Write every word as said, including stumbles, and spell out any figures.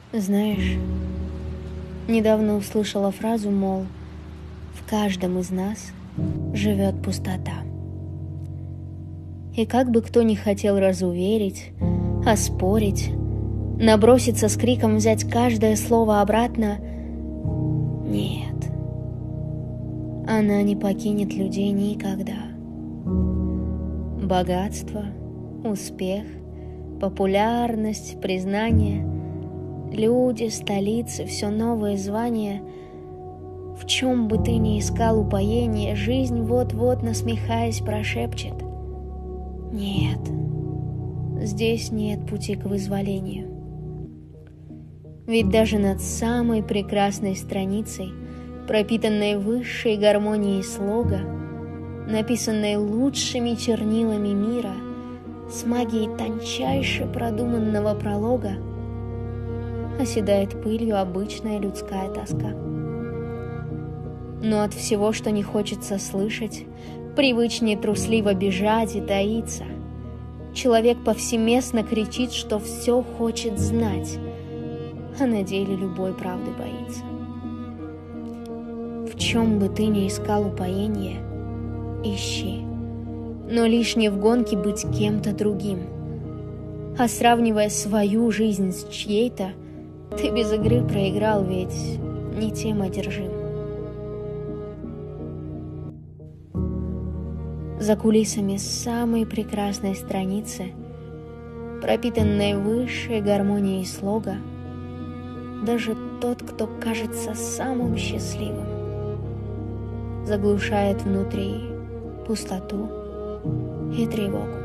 Знаешь, недавно услышала фразу, мол, в каждом из нас живет пустота. И как бы кто ни хотел разуверить, оспорить, наброситься с криком взять каждое слово обратно, нет, она не покинет людей никогда. Богатство, успех, популярность, признание, люди, столицы, все новые звания. В чем бы ты ни искал упоение, жизнь вот-вот, насмехаясь, прошепчет: нет, здесь нет пути к вызволению. Ведь даже над самой прекрасной страницей, пропитанной высшей гармонией слога, написанной лучшими чернилами мира, с магией тончайше продуманного пролога, оседает пылью обычная людская тоска. Но от всего, что не хочется слышать, привычнее трусливо бежать и таиться. Человек повсеместно кричит, что все хочет знать, а на деле любой правды боится. В чем бы ты ни искал упоения, ищи, но лишь не в гонке быть кем-то другим. А сравнивая свою жизнь с чьей-то, ты без игры проиграл, ведь не тем одержим. За кулисами самой прекрасной страницы, пропитанной высшей гармонией слога, даже тот, кто кажется самым счастливым, заглушает внутри пустоту и тревогу.